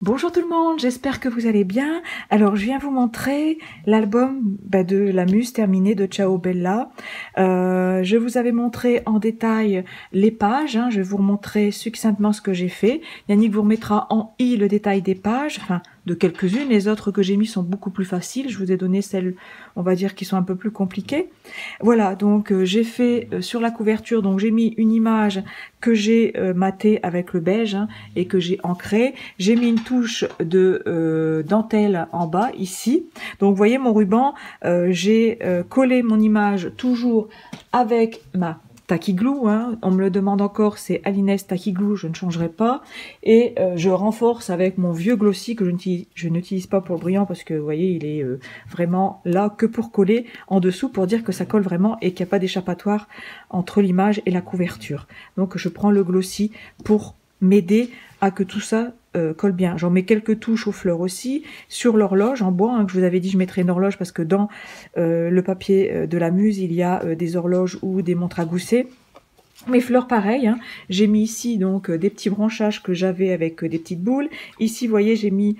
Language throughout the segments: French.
Bonjour tout le monde, j'espère que vous allez bien. Alors je viens vous montrer l'album de la Muse terminée de Ciao Bella. Je vous avais montré en détail les pages, je vais vous remontrer succinctement ce que j'ai fait. Yannick vous remettra en i le détail des pages, enfin de quelques-unes. Les autres que j'ai mis sont beaucoup plus faciles. Je vous ai donné celles, on va dire, qui sont un peu plus compliquées. Voilà, donc j'ai fait sur la couverture, donc j'ai mis une image que j'ai matée avec le beige et que j'ai ancrée. J'ai mis une touche de dentelle en bas ici. Donc vous voyez mon ruban, j'ai collé mon image toujours avec ma Tacky Glue, on me le demande encore, c'est Alines Tacky Glue, je ne changerai pas. Et je renforce avec mon vieux glossy que je n'utilise pas pour le brillant parce que vous voyez, il est vraiment là que pour coller en dessous pour dire que ça colle vraiment et qu'il n'y a pas d'échappatoire entre l'image et la couverture. Donc je prends le glossy pour m'aider à que tout ça colle bien. J'en mets quelques touches aux fleurs aussi, sur l'horloge en bois, que je vous avais dit je mettrais une horloge parce que dans le papier de la Muse, il y a des horloges ou des montres à gousset. Mes fleurs pareil, j'ai mis ici donc des petits branchages que j'avais avec des petites boules. Ici, vous voyez, j'ai mis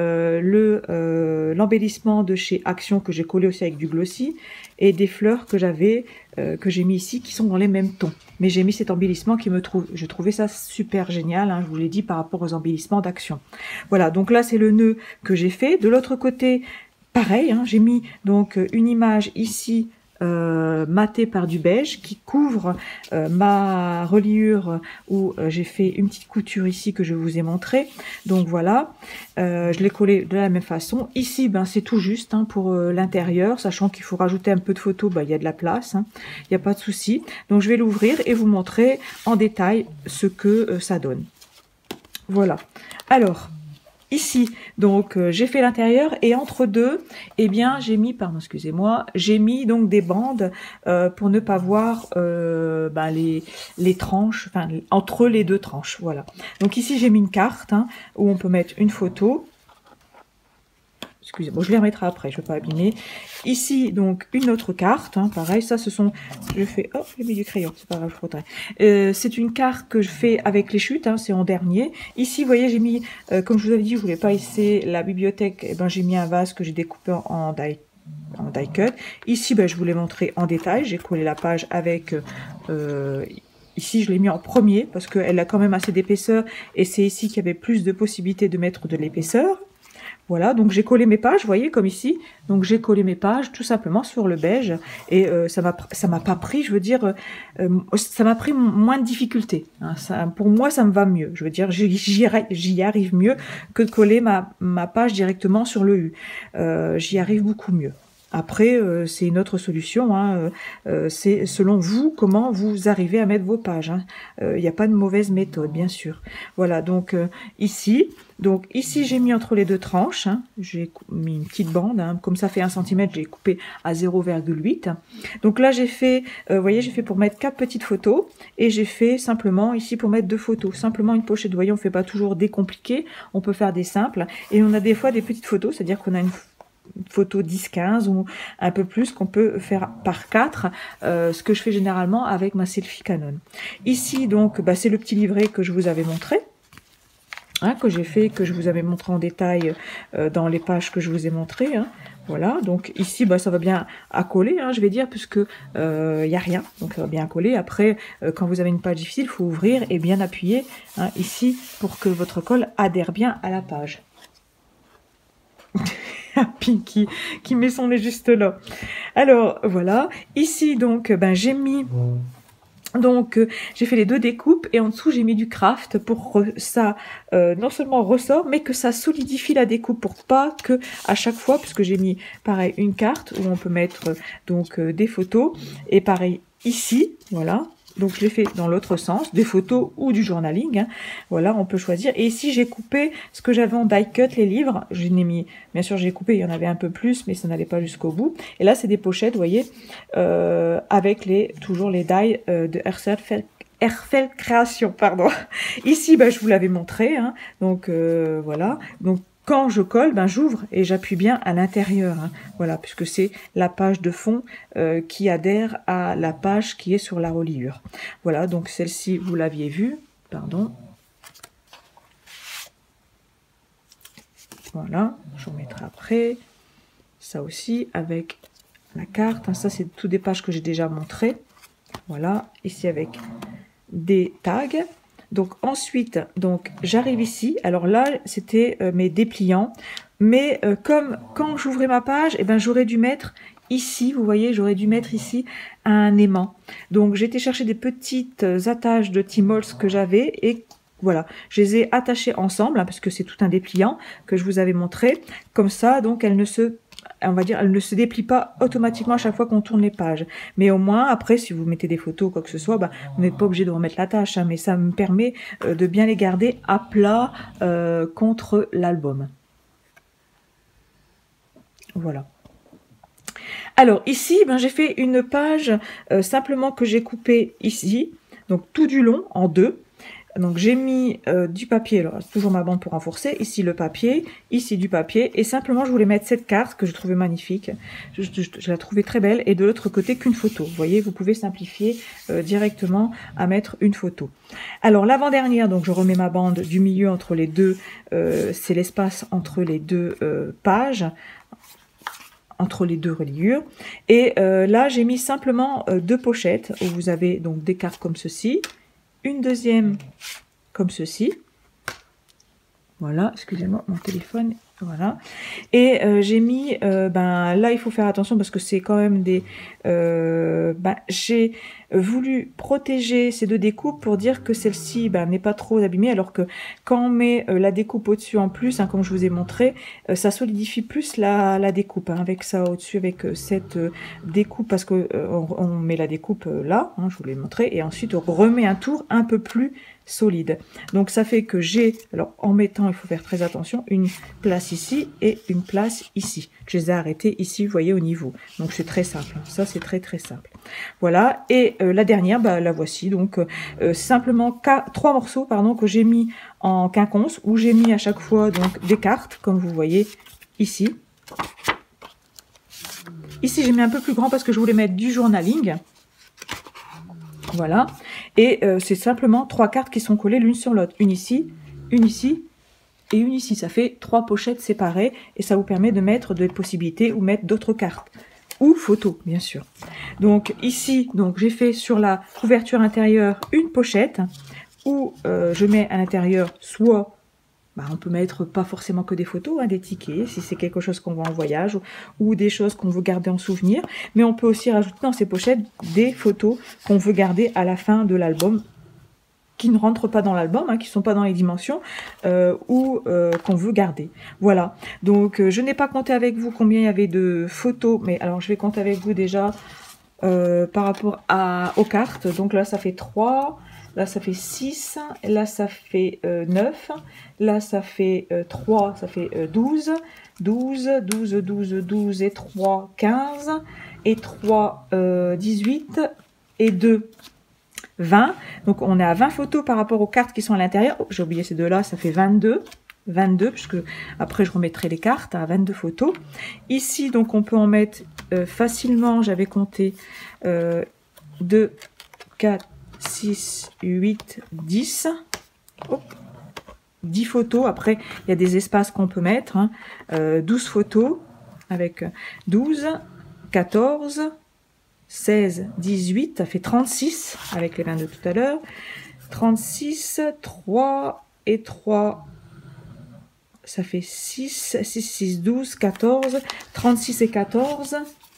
l'embellissement de chez Action que j'ai collé aussi avec du glossy et des fleurs que j'avais, que j'ai mis ici qui sont dans les mêmes tons. Mais j'ai mis cet embellissement qui je trouvais ça super génial, je vous l'ai dit par rapport aux embellissements d'Action. Voilà, donc là c'est le nœud que j'ai fait. De l'autre côté, pareil, j'ai mis donc une image ici maté par du beige qui couvre ma reliure où j'ai fait une petite couture ici que je vous ai montré. Donc voilà, je l'ai collé de la même façon. Ici, c'est tout juste pour l'intérieur, sachant qu'il faut rajouter un peu de photo, il y a de la place, il n'y a pas de souci. Donc je vais l'ouvrir et vous montrer en détail ce que ça donne. Voilà. Alors, ici, donc j'ai fait l'intérieur et entre deux, j'ai mis, pardon, excusez-moi, j'ai mis donc des bandes pour ne pas voir les tranches, enfin entre les deux tranches, voilà. Donc ici j'ai mis une carte où on peut mettre une photo. Excusez-moi, je les remettrai après, je ne veux pas abîmer. Ici, donc, une autre carte, pareil, ça, ce sont, je fais, oh, j'ai mis du crayon, c'est pas grave, je frotterai. C'est une carte que je fais avec les chutes, c'est en dernier. Ici, vous voyez, j'ai mis, comme je vous avais dit, je voulais pas essayer la bibliothèque, j'ai mis un vase que j'ai découpé en die cut. Ici, je vous l'ai montré en détail, j'ai collé la page avec... ici, je l'ai mis en premier parce qu'elle a quand même assez d'épaisseur et c'est ici qu'il y avait plus de possibilités de mettre de l'épaisseur. Voilà, donc j'ai collé mes pages, vous voyez, comme ici. Donc j'ai collé mes pages tout simplement sur le beige et ça m'a pas pris, je veux dire, ça m'a pris moins de difficulté. Pour moi, ça me va mieux. Je veux dire, j'y arrive mieux que de coller ma page directement sur le U. J'y arrive beaucoup mieux. Après, c'est une autre solution, c'est selon vous comment vous arrivez à mettre vos pages. Il n'y a pas de mauvaise méthode, bien sûr. Voilà, donc ici, j'ai mis entre les deux tranches, j'ai mis une petite bande, comme ça fait 1 cm, j'ai coupé à 0,8. Donc là, j'ai fait, vous voyez, j'ai fait pour mettre 4 petites photos, et j'ai fait simplement ici pour mettre 2 photos, simplement une pochette. Vous voyez, on ne fait pas toujours des compliqués, on peut faire des simples, et on a des fois des petites photos, c'est-à-dire qu'on a une photo 10-15 ou un peu plus qu'on peut faire par 4, ce que je fais généralement avec ma selfie Canon. Ici donc c'est le petit livret que je vous avais montré, que j'ai fait, que je vous avais montré en détail dans les pages que je vous ai montrées. Voilà, donc ici ça va bien accoler, je vais dire, puisque il n'y a rien, donc ça va bien accoler. Après, quand vous avez une page difficile, il faut ouvrir et bien appuyer ici pour que votre colle adhère bien à la page. Pinky qui met son nez juste là. Alors voilà, ici donc j'ai mis j'ai fait les 2 découpes et en dessous j'ai mis du craft pour que ça non seulement ressort mais que ça solidifie la découpe pour pas que à chaque fois, puisque j'ai mis pareil une carte où on peut mettre des photos et pareil ici, voilà. Donc je l'ai fait dans l'autre sens, des photos ou du journaling. Voilà, on peut choisir. Et ici, j'ai coupé ce que j'avais en die cut, les livres. Je n'ai mis, bien sûr, j'ai coupé, il y en avait un peu plus, mais ça n'allait pas jusqu'au bout. Et là, c'est des pochettes, vous voyez, avec toujours les die de Herfeld Création, pardon. Ici, je vous l'avais montré. Donc voilà. Donc quand je colle, j'ouvre et j'appuie bien à l'intérieur. Voilà, puisque c'est la page de fond qui adhère à la page qui est sur la reliure. Voilà, donc celle-ci, vous l'aviez vue. Pardon. Voilà, je remettrai après. Ça aussi avec la carte. Ça, c'est toutes des pages que j'ai déjà montrées. Voilà, ici avec des tags. Donc ensuite, donc j'arrive ici. Alors là, c'était mes dépliants. Mais comme quand j'ouvrais ma page, eh ben, j'aurais dû mettre ici, vous voyez, j'aurais dû mettre ici un aimant. Donc j'ai été chercher des petites attaches de Tmall que j'avais et voilà, je les ai attachées ensemble, hein, parce que c'est tout un dépliant que je vous avais montré. Comme ça, donc elle ne se, on va dire, elle ne se déplie pas automatiquement à chaque fois qu'on tourne les pages. Mais au moins, après, si vous mettez des photos ou quoi que ce soit, bah, vous n'êtes pas obligé de remettre l'attache, hein, mais ça me permet de bien les garder à plat contre l'album. Voilà. Alors ici, ben, j'ai fait une page simplement que j'ai coupée ici, donc tout du long en deux. Donc j'ai mis du papier, alors toujours ma bande pour renforcer, ici le papier, ici du papier, et simplement je voulais mettre cette carte que je trouvais magnifique, je la trouvais très belle, et de l'autre côté qu'une photo. Vous voyez, vous pouvez simplifier directement à mettre une photo. Alors l'avant-dernière, donc je remets ma bande du milieu entre les deux, c'est l'espace entre les deux pages, entre les deux reliures, et là j'ai mis simplement deux pochettes, où vous avez donc des cartes comme ceci, une deuxième comme ceci. Voilà, excusez-moi, mon téléphone, voilà. Et j'ai mis, ben là il faut faire attention parce que c'est quand même des... ben, j'ai voulu protéger ces deux découpes pour dire que celle-ci ben, n'est pas trop abîmée, alors que quand on met la découpe au-dessus en plus, hein, comme je vous ai montré, ça solidifie plus la découpe, hein, avec ça au-dessus, avec cette découpe, parce que on met la découpe là, hein, je vous l'ai montré, et ensuite on remet un tour un peu plus solide. Donc ça fait que j'ai, alors en mettant, il faut faire très attention, une place ici et une place ici. Je les ai arrêtés ici, vous voyez, au niveau. Donc c'est très simple, ça c'est très très simple. Voilà, et la dernière, bah, la voici, donc simplement trois morceaux pardon, que j'ai mis en quinconce, où j'ai mis à chaque fois donc des cartes, comme vous voyez ici. Ici j'ai mis un peu plus grand parce que je voulais mettre du journaling. Voilà, et c'est simplement trois cartes qui sont collées l'une sur l'autre, une ici et une ici. Ça fait trois pochettes séparées et ça vous permet de mettre des possibilités ou mettre d'autres cartes ou photos, bien sûr. Donc ici, donc j'ai fait sur la couverture intérieure une pochette où je mets à l'intérieur soit... Bah, on peut mettre pas forcément que des photos, hein, des tickets, si c'est quelque chose qu'on voit en voyage ou des choses qu'on veut garder en souvenir. Mais on peut aussi rajouter dans ces pochettes des photos qu'on veut garder à la fin de l'album, qui ne rentrent pas dans l'album, hein, qui ne sont pas dans les dimensions, ou qu'on veut garder. Voilà, donc je n'ai pas compté avec vous combien il y avait de photos, mais alors je vais compter avec vous déjà par rapport aux cartes. Donc là, ça fait 3... Là, ça fait 6, là, ça fait 9, là, ça fait 3, ça fait 12, 12, 12, 12, 12 et 3, 15, et 3, 18, et 2, 20. Donc, on est à 20 photos par rapport aux cartes qui sont à l'intérieur. Oh, j'ai oublié ces deux-là, ça fait 22. 22, puisque après, je remettrai les cartes à 22 photos. Ici, donc, on peut en mettre facilement, j'avais compté 2, 4, 6, 8, 10. Hop. 10 photos. Après, il y a des espaces qu'on peut mettre. Hein. 12 photos avec 12, 14, 16, 18. Ça fait 36 avec les 22 tout à l'heure. 36, 3 et 3. Ça fait 6, 6, 6, 12, 14. 36 et 14.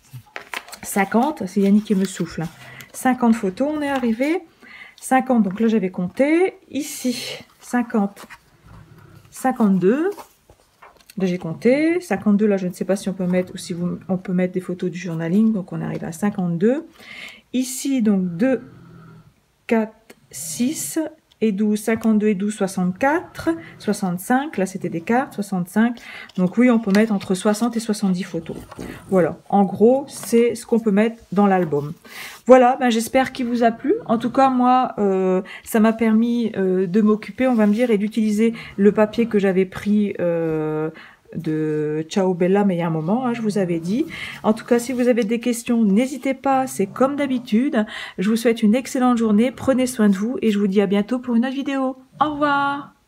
50. C'est Yannick qui me souffle. 50 photos, on est arrivé. 50, donc là j'avais compté. Ici, 50, 52. Là j'ai compté. 52, là je ne sais pas si on peut mettre, ou si on peut mettre des photos du journaling. Donc on arrive à 52. Ici, donc 2, 4, 6 et 12, 52 et 12, 64, 65, là c'était des cartes, 65. Donc oui, on peut mettre entre 60 et 70 photos. Voilà, en gros, c'est ce qu'on peut mettre dans l'album. Voilà, ben, j'espère qu'il vous a plu. En tout cas, moi, ça m'a permis de m'occuper, on va me dire, et d'utiliser le papier que j'avais pris de Ciao Bella, mais il y a un moment, hein, je vous avais dit. En tout cas, si vous avez des questions, n'hésitez pas, c'est comme d'habitude. Je vous souhaite une excellente journée, prenez soin de vous et je vous dis à bientôt pour une autre vidéo. Au revoir!